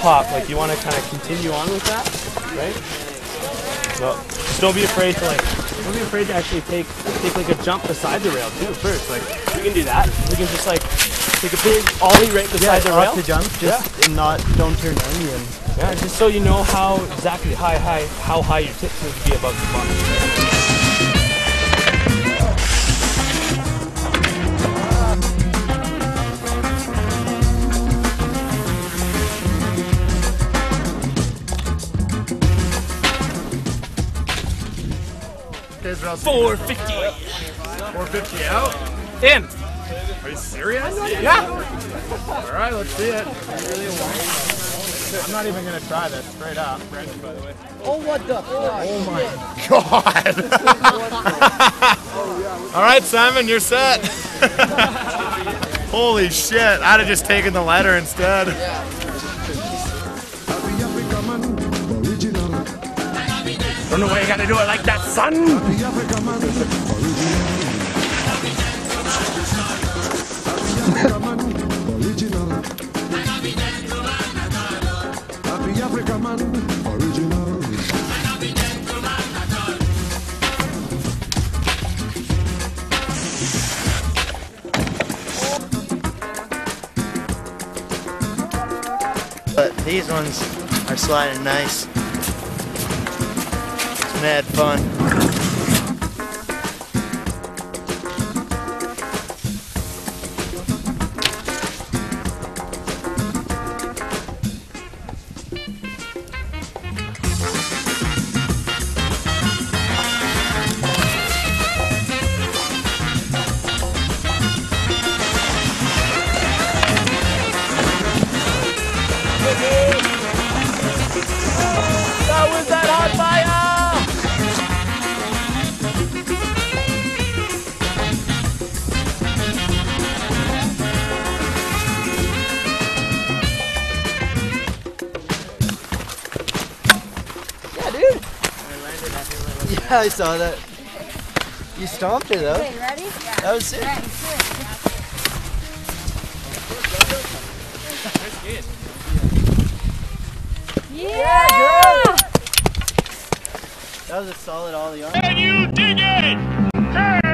pop, like you want to kind of continue on with that, right? So just don't be afraid to actually take like a jump beside the rail too first. Like we can do that. We can just like take a big ollie right beside the rail. To jump, just and don't turn any in. Yeah, just so you know how exactly how high your tips need to be above the bottom. Right? 450. 450 out? In. Are you serious? Yeah. All right, let's see it. I'm not even gonna try this. Straight up. Brandon, by the way. Oh, what the fuck? Oh my God. All right, Simon, you're set. Holy shit! I'd have just taken the letter instead. Don't know why you gotta do it like that, son. But these ones are sliding nice. It's mad fun. That was that hot fire! Yeah, dude. Yeah, I saw that. You stomped her though. Okay, ready? Yeah. That was sick. Ready, yeah! That was a solid ollie on. Can you dig it? Hey!